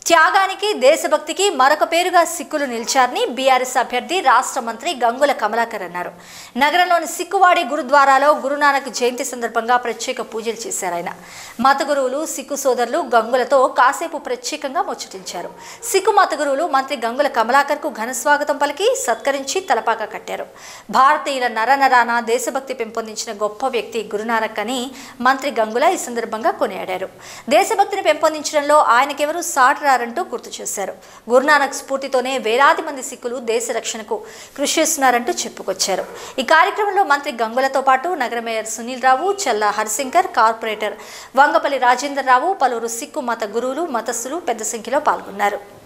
త్యాగానికి దేశభక్తికి మరొక పేరుగా సిక్కులు నిలిచారని బీఆర్ఎస్ అభ్యర్థి రాష్ట్ర మంత్రి గంగుల కమలాకర్ అన్నారు. నగరంలోని సిక్కువాడి గురుద్వారాలో గురునానక్ జయంతి సందర్భంగా ప్రత్యేక పూజలు చేశారు. ఆయన మత గురువులు సిక్కు సోదరులు గంగులతో కాసేపు ప్రత్యేకంగా ముచ్చటించారు. సిక్కు మత గురువులు మంత్రి గంగుల కమలాకర్ కు ఘన స్వాగతం పలికి సత్కరించి తలపాక కట్టారు. భారతీయుల నరనరాన దేశభక్తి పెంపొందించిన గొప్ప వ్యక్తి గురునానక్ అని మంత్రి గంగుల ఈ సందర్భంగా కొనియాడారు. దేశభక్తిని పెంపొందించడంలో ఆయనకెవరూ సాటి అంటూ గుర్తు చేశారు. గురునానక్ స్ఫూర్తితోనే వేలాది మంది సిక్కులు దేశ రక్షణకు కృషి చేస్తున్నారంటూ చెప్పుకొచ్చారు. ఈ కార్యక్రమంలో మంత్రి గంగులతో పాటు నగర మేయర్ సునీల్ రావు, చల్లా హరిశంకర్, కార్పొరేటర్ వంగపల్లి రాజేందర్ రావు, పలువురు సిక్కు మత గురువులు, మతస్థులు పెద్ద సంఖ్యలో పాల్గొన్నారు.